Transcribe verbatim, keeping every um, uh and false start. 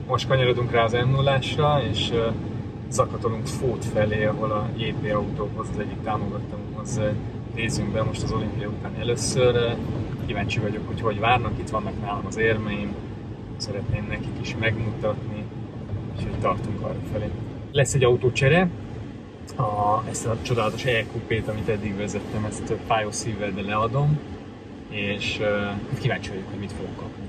most kanyarodunk rá az em nullásra, és zakatolunk Fót felé, ahol a jé pé autókhoz, az egyik támogatóhoz nézzünk be most az olimpia után először. Kíváncsi vagyok, hogy hogy várnak, itt vannak nálam az érmeim, szeretném nekik is megmutatni, és hogy tartunk arra felé. Lesz egy autócsere, a, ezt a csodálatos E-kupét, amit eddig vezettem, ezt fájó szívvel, de leadom, és uh, kíváncsi vagyok, hogy mit fogok kapni.